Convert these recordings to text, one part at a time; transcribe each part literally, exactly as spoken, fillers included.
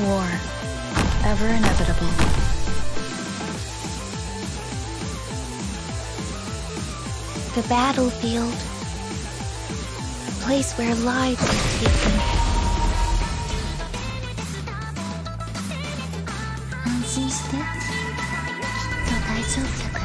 War, ever inevitable. The battlefield, a place where lives are taken. 安心して、きっと大丈夫だから。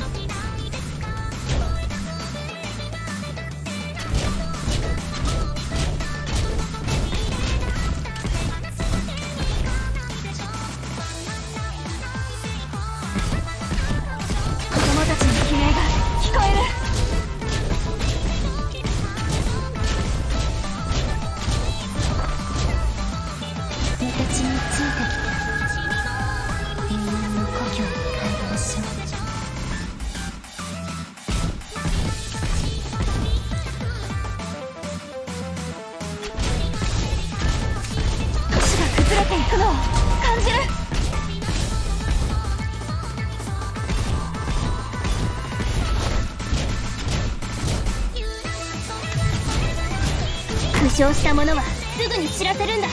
負傷した者はすぐに知らせるんだ。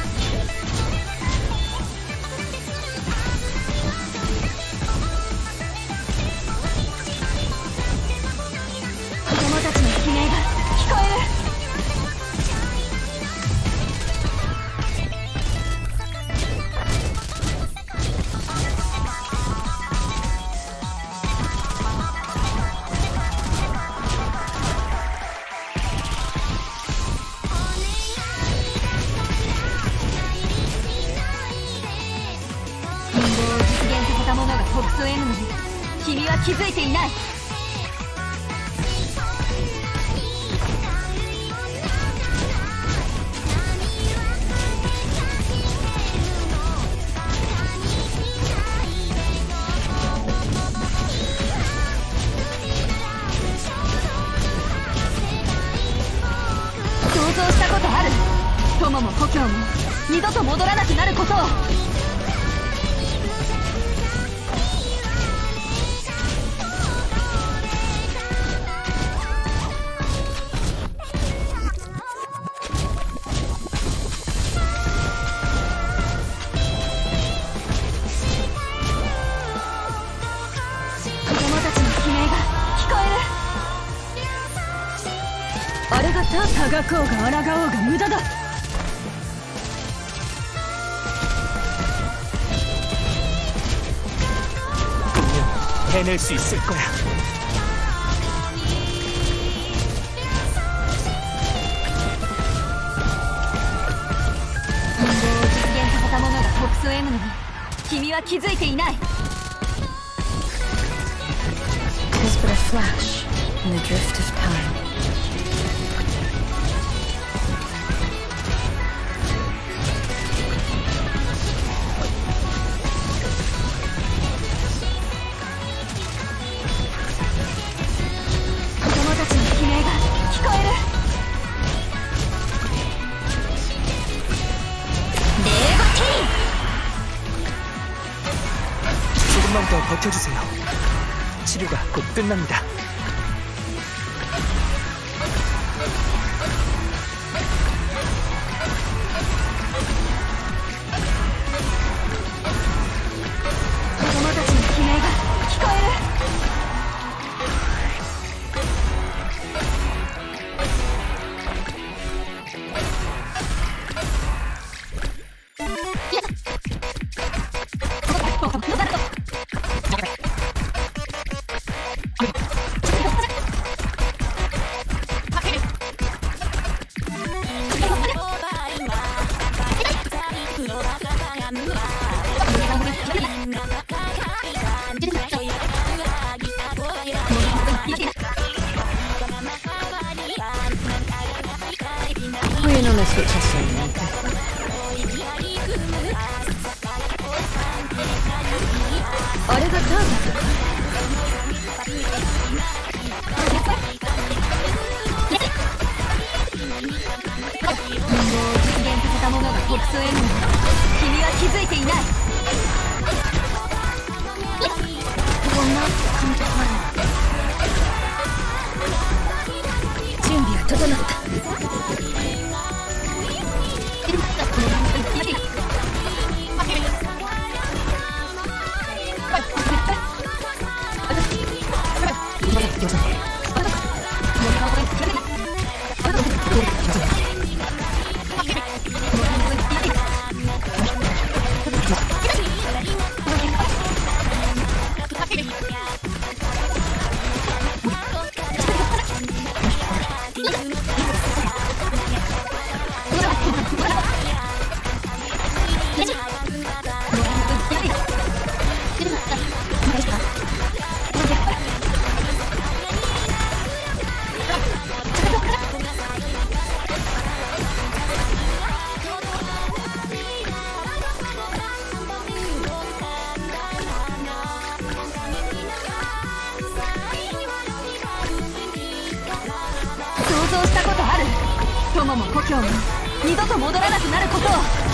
子供たちの悲鳴が聞こえる。北斗 M に君は気づいていない。想像したことある。友も故郷も二度と戻らなくなることを。あれがたがこうが抗おうが無駄だ。해낼 수 있을 거야. 인도를実現させた者が北斗 M に君は気づいていない。It's but a flash in the drift of time. 조금만 더 버텨주세요. 치료가 곧 끝납니다. Bueno, no escuchas solamente. Arigato. 実現させたものが北斗 M に君は気づいていない。準備は整った。 想像したことある。友も故郷も二度と戻らなくなることを。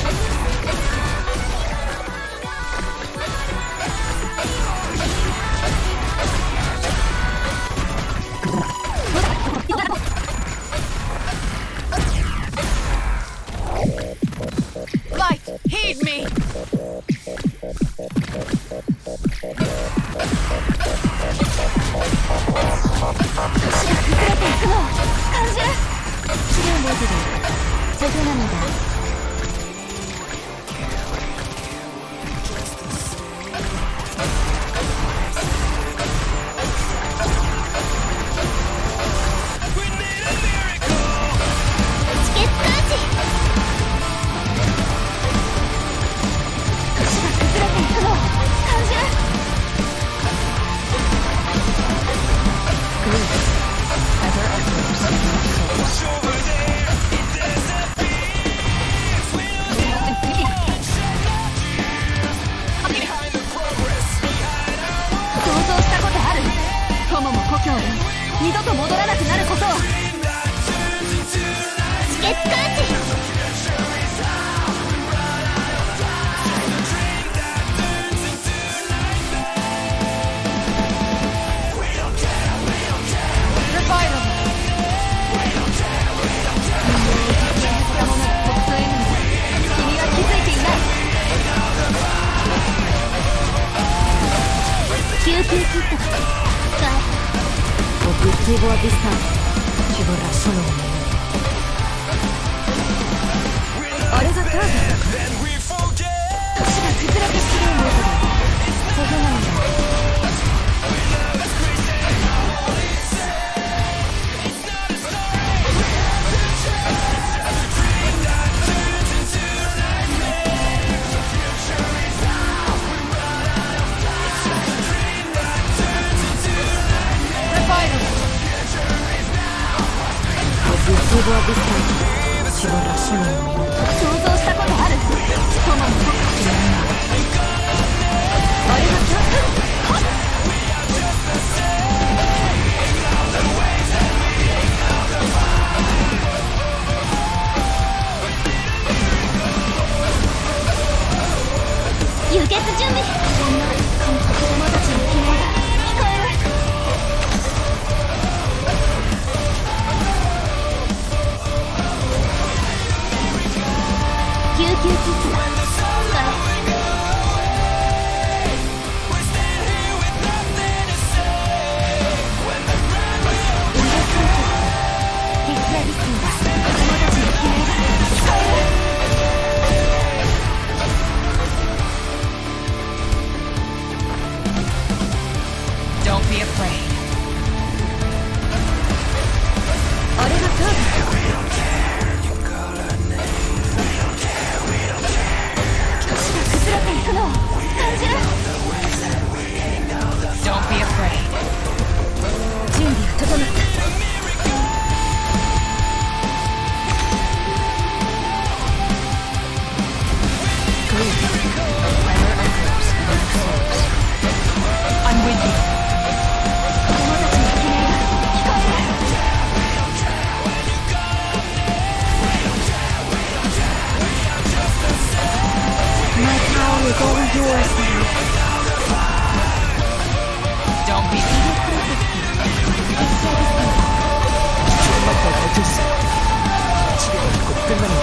二度と戻らなくなることを。止血感知。君は気づいていない。救急キットが使え。Objetivo a distancia. Ci vorrà solo un momento. あれがターゲットか。橋が崩れてきているのだ。ここなんだ。Objetivo a distancia. Ci vorrà solo un minuto. 想像したことある。友も僕知らない。あれがターゲット。輸血準備。そんな感覚をまだちの悲鳴が聞こえる。救急キットだ。使え。血液数だ。子供たちの悲鳴が聞こえる。Don't be afraid. あれがターゲット。崩れていくのを感じる。Don't be afraid. 準備が整った。I'm with you. 子供たちの悲鳴が聞こえる。My tower is all yours now. Don't be afraid. また落とす。治療にこってまで